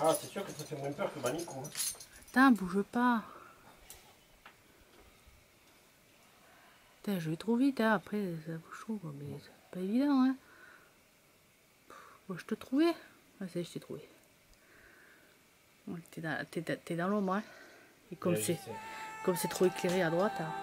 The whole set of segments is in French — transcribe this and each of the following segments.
Ah, c'est sûr que ça fait moins peur que Manico. Hein. Putain, bouge pas. Putain, je vais trop vite, hein. Après ça bouge trop, quoi. Mais c'est pas évident, hein. Bon, je te trouvais. Ah, ça y est, je t'ai trouvé. T'es dans l'ombre, hein. Et comme c'est trop éclairé à droite, hein.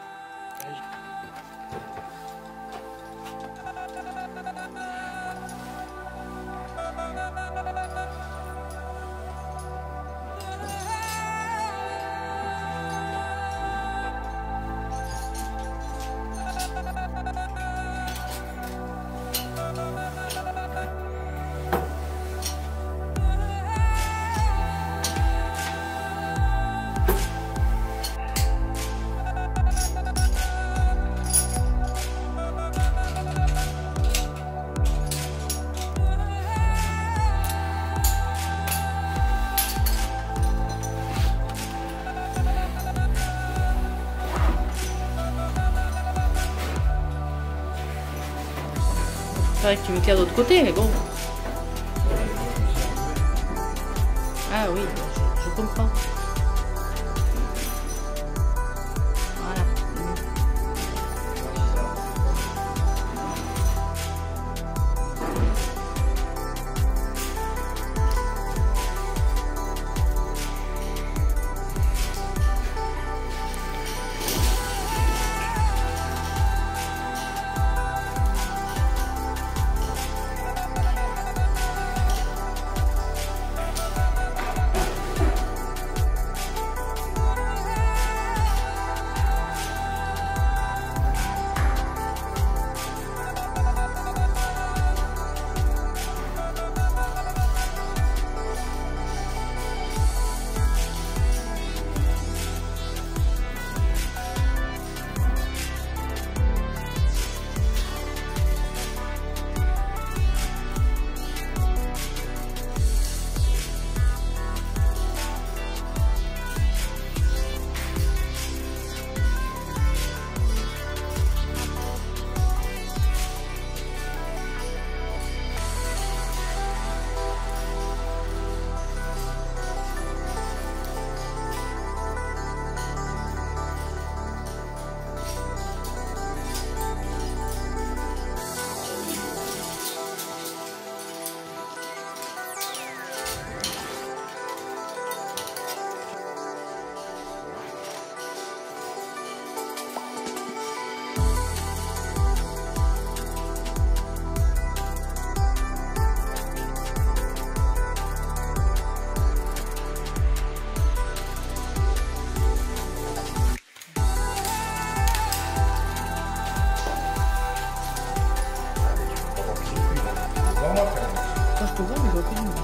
Que tu m'éclaires de l'autre côté, mais bon. Ah oui, je comprends. Voilà. Quand je te vois, mais je vois plus de monde.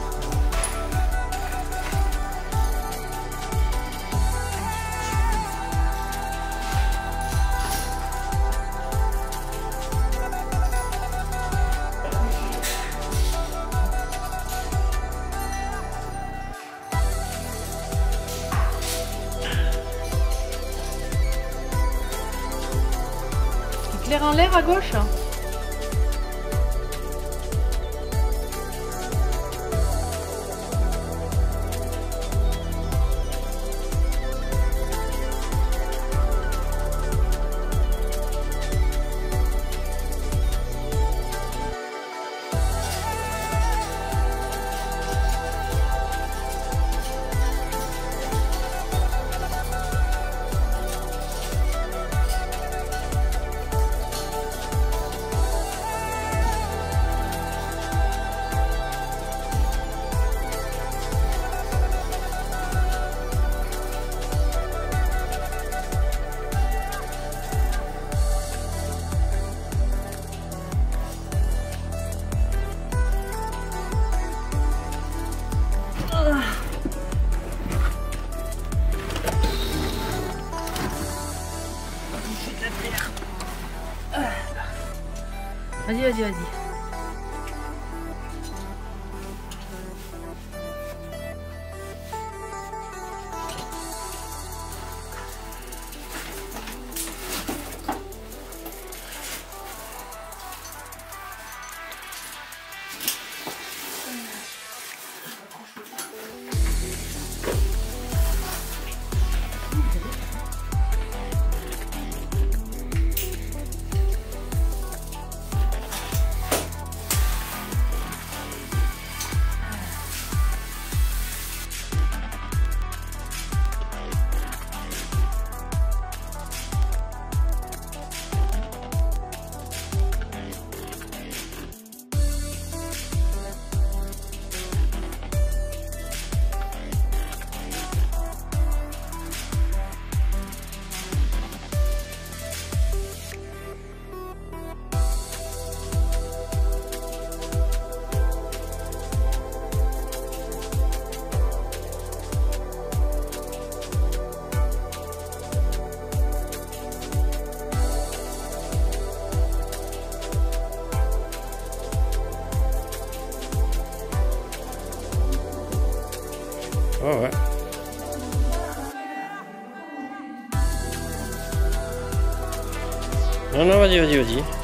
Éclaire en l'air à gauche. Vas-y, vas-y, vas-y. Ouais, ouais. Non, non, vas-y, vas-y, vas-y.